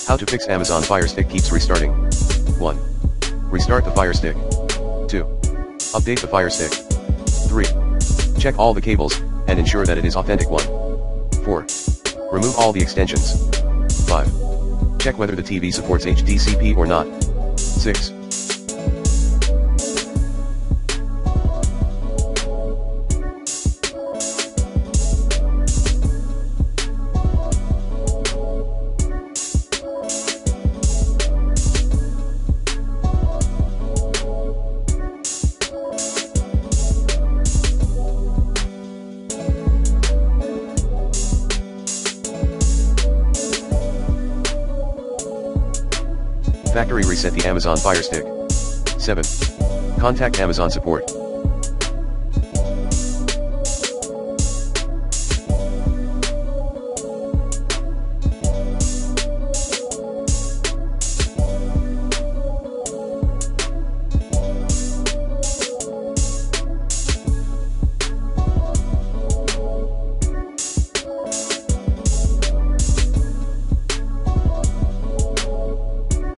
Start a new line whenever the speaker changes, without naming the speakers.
How to fix Amazon Firestick keeps restarting. 1. Restart the Firestick. 2. Update the Firestick. 3. Check all the cables, and ensure that it is authentic one. 4. Remove all the extensions. 5. Check whether the TV supports HDCP or not. 6. Factory reset the Amazon Firestick. 7. Contact Amazon support.